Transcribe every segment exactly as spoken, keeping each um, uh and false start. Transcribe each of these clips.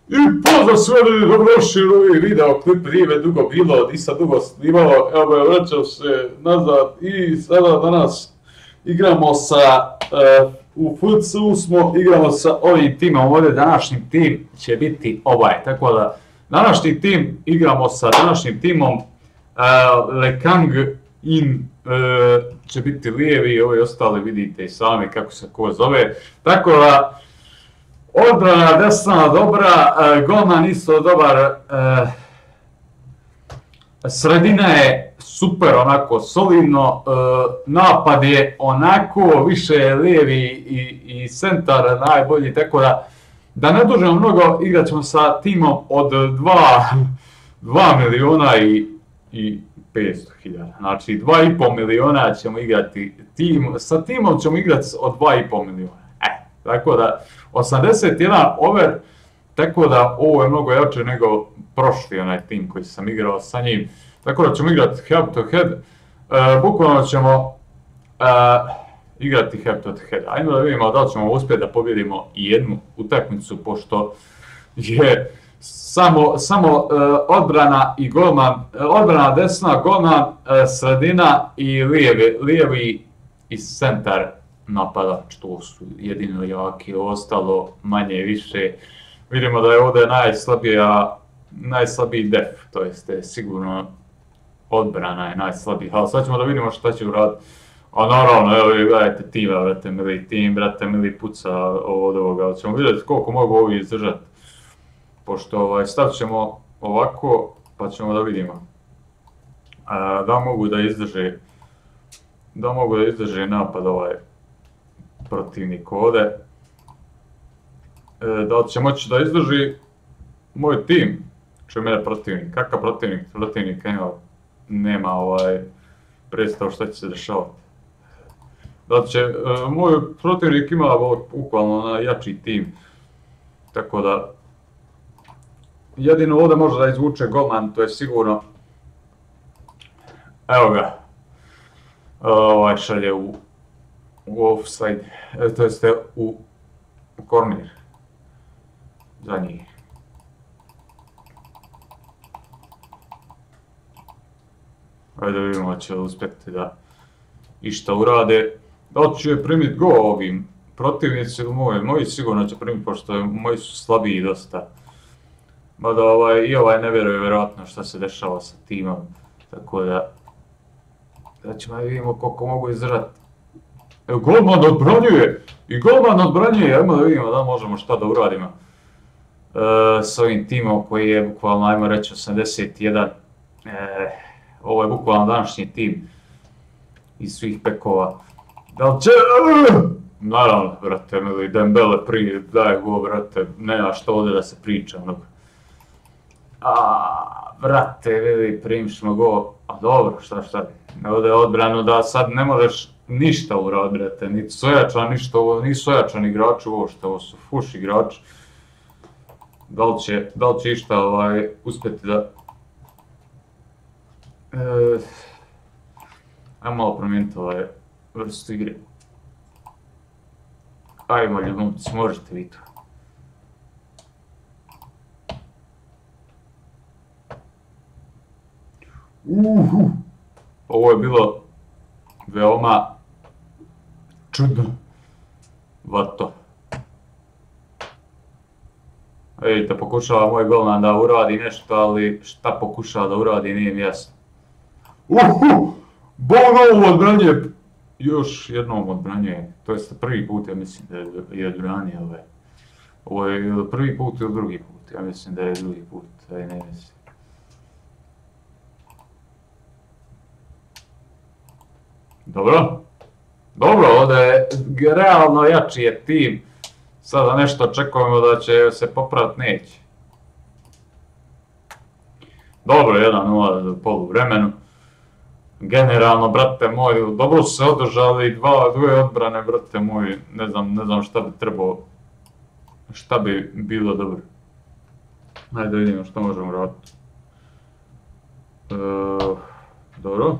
I pozdrav sve, dobrodošli u novi video klip, nije dugo bilo, nisam dugo snimao, evo me vraćam se nazad i sada danas igramo sa, uh, u F C U smo, igramo sa ovim timom, ovdje današnji tim će biti ovaj, tako da današnji tim igramo sa današnjim timom, uh, Lekang in uh, će biti lijevi, ovi ostali vidite i sami kako se ko zove, tako da odbrana desna dobra, golman isto dobar, sredina je super, onako solidno, napad je onako više lijevi i, i centar najbolji, tako da da ne dužemo mnogo, igrat ćemo sa timom od dva miliona i, i petsto hiljada, znači dva i pol miliona ćemo igrati tim, sa timom ćemo igrati od dva i pol miliona. Tako da, osamdeset jedan over, tako da ovo je mnogo jače nego prošli onaj tim koji sam igrao sa njim. Tako da ćemo igrati head to head, uh, bukvalno ćemo uh, igrati head to head. Ajmo da vidimo da li ćemo uspjeti da pobjedimo i jednu utakmicu, pošto je samo, samo uh, odbrana i golman, uh, odbrana desna, golman, uh, sredina i lijevi, lijevi i centar napadač, to su jedino jaki, ostalo manje više. Vidimo da je ovdje najslabija, najslabiji def, to jeste sigurno odbrana je najslabiji, ali sad ćemo da vidimo šta će uraditi. A naravno, evo vi gledajte tima, brate mili, tim, brate mili, puca od ovoga, ali ćemo vidjeti koliko mogu ovi izdržati. Pošto ovaj, stavit ćemo ovako, pa ćemo da vidimo a, da mogu da izdrže, da mogu da izdrže napad ovaj protivnik ovdje. E, da li će moći da izdrži moj tim, što je mene protivnik, kakav protivnik, protivnik nema, nema ovaj predstav šta će se dešavati. Da li će, e, moj protivnik ima bukvalno jači tim, tako da jedino ovdje može da izvuče golman, to je sigurno. Evo ga, ovaj šalje u u offside, to jeste u korner za njih. Ajde da vidimo da će uspjeti da išta urade. Da li će primiti go ovim protivnici ili moji? Moji sigurno će primiti, pošto moji su slabiji dosta. Mada ovaj, i ovaj ne vjeruje vjerojatno šta se dešava sa timom, tako da da ćemo da vidimo koliko mogu izdržati. Evo, golman odbranjuje! I golman odbranjuje! Ajmo da vidimo da možemo šta da uradimo e, s ovim timom koji je bukvalno, ajmo reći, osamdeset jedan. E, ovo je bukvalno današnji tim iz svih pekova. Da li će... Naravno, brate, mili, Dembele prije daje go, brate, nema što ovdje da se priča mnogo. A, brate, vidi, primišmo go, a dobro, šta šta, ovdje je odbrano da sad ne možeš ništa urad, brate, niti su ojačani, ništa, ovo nisu ojačani igrači uopšte, ovo su fuš igrači. Da li će, da li će išta ovaj, uspjeti da... E, ajmo malo promijeniti ovaj vrstu igre. Ajmo ljubimci, možete vi to. Uhu, ovo je bilo veoma čudno. Vato. Vidite, pokušava moj golman da uradi nešto, ali šta pokušava da uradi nije mi jasno. Uhu, Bonovo odbranjuje, još jednom odbranjuje, to jeste prvi put, ja mislim da je odbranio ove. Ovo je prvi put ili drugi put, ja mislim da je drugi put, aj ne mislim. Dobro, dobro, ovdje je realno jači je tim, sada nešto očekujemo da će se popraviti, neće. Dobro, jedan nula u poluvremenu. Generalno, brate moji, dobro su se održali, dva, dve odbrane, brate moji, ne znam, ne znam šta bi trebao, šta bi bilo dobro. Ajde da vidimo što možemo raditi. E, dobro.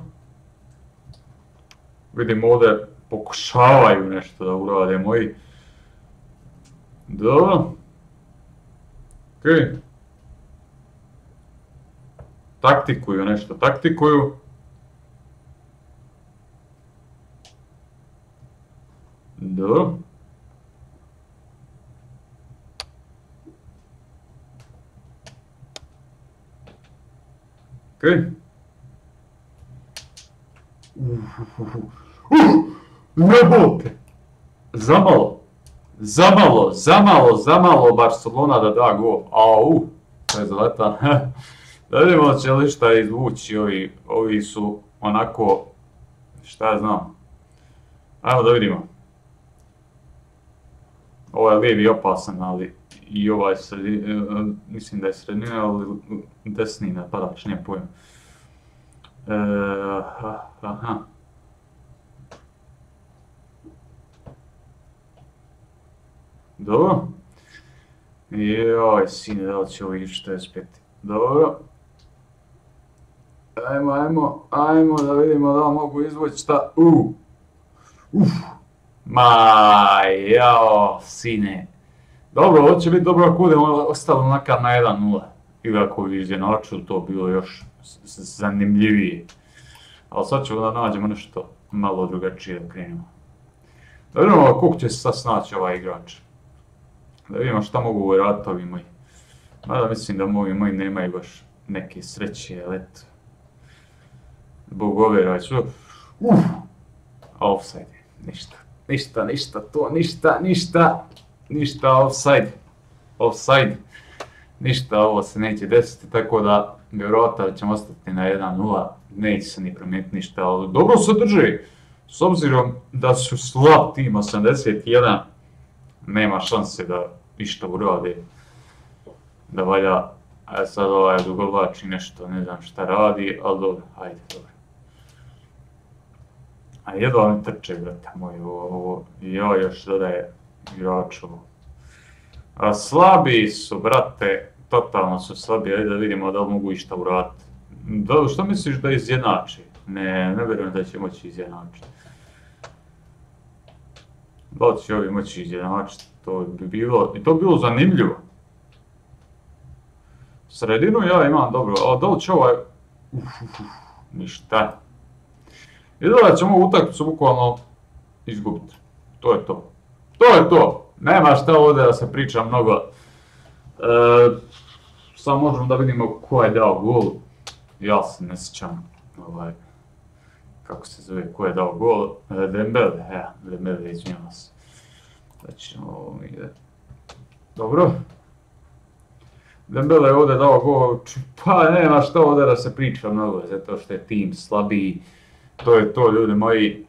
Vidim ovdje pokušavaju nešto da urade moji. Dobro. Okej. Taktikuju nešto, taktikuju. Dobro. Okej. Jebote! Zamalo. Zamalo, zamalo, zamalo Barcelona da da gol. Au, to je zaleta. Da vidimo će li šta izvući ovi, ovi su onako, šta ja znam. Ajmo da vidimo. Ovaj lijevi je opasan, ali i ovaj sredini, mislim da je sredina, ali desni napadač, nije pojma. E, aha, aha. Dobro. Joj, sine, da li će ovo ići četrdeset pet. Dobro. Ajmo, ajmo, ajmo da vidimo da mogu izvući šta. Uh. Uf. Ma, jao, sine. Dobro, ovo će biti dobro ako budemo ostalo makar na jedan nula. Ili ako bi izjednačili, to bilo još zanimljivije. Ali sad ćemo da nađemo nešto malo drugačije da krenemo. Da vidimo koliko će se sad snaći ovaj igrač. Da vidimo šta mogu uraditi ovi moji. Mada mislim da ovi moji nemaju baš neke sreće, ali eto. Zbog ove rađe. Uff! Offside, ništa. Ništa, ništa, to, ništa, ništa. Ništa, offside. Offside. Ništa, ovo se neće desiti, tako da vjerojatno ćemo ostati na jedan nula. Neće se ni promijeniti ništa, ali dobro se drži. S obzirom da su slab tim osamdeset jedan, nema šanse da išta urade. Da valja, a sad ovaj odugovlači nešto, ne znam šta radi, ali dobro, ajde, dobro. A jedva oni trče, brate moj, ovo, ovo, jo, još dodaje igrač ovo. A slabi su, brate, totalno su slabi, ajde da vidimo da li mogu išta uraditi. Da, što misliš da izjednači? Ne, ne vjerujem da će moći izjednačiti. Da li će ovi moći izjednačiti, to bi bilo, i to bi bilo zanimljivo. Sredinu ja imam dobro, ali da li će ovaj... Uf, uf, uf, ništa. Izgleda ćemo ovu utakmicu bukvalno izgubiti. To je to. To je to! Nema šta ovdje da se priča mnogo. E, samo možemo da vidimo ko je dao gol. Ja se ne sjećam ovaj, kako se zove, ko je dao gol. E, Dembele, e, Dembele, izvinjavam se. Da ćemo ovo mi ide. Dobro. Dembele je ovdje dao gol, pa nema šta ovdje da se priča mnogo, zato što je tim slabiji. To je to, ljudi moji.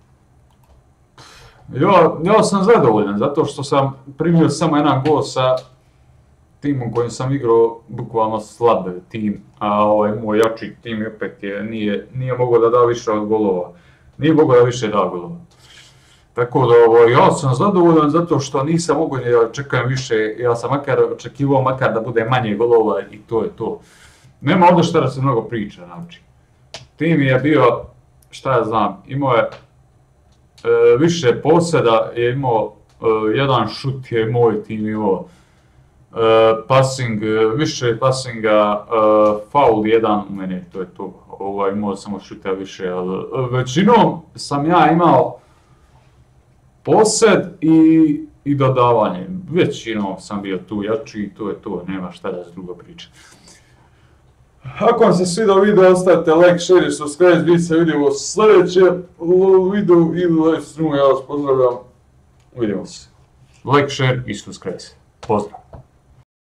Ja, ja sam zadovoljan, zato što sam primio samo jedan gol sa timom kojim sam igrao bukvalno slab tim, a ovaj moj jači tim opet je, nije, nije mogao da da više od golova. Nije mogao da više da golova. Tako da ovo, ja sam zadovoljan zato što nisam mogao ni da čekam više, ja sam makar očekivao makar da bude manje golova i to je to. Nema ovdje šta da se mnogo priča, znači. Tim je bio, šta ja znam, imao je e, više posjeda, je imao e, jedan šut je moj tim imao, e, passing, više passinga, e, faul jedan u mene, to je to. Ovo, imao samo šuta više, ali većinom sam ja imao posjed i, i dodavanje. Većinom sam bio tu jači i to je to, nema šta da se drugo priča. Ako vam se svidao video, ostavite like, share i subscribe, vidite se vidimo u sljedećem videu ili live streamu, ja vas pozdravljam, vidimo se. Like, share i subscribe. Pozdrav!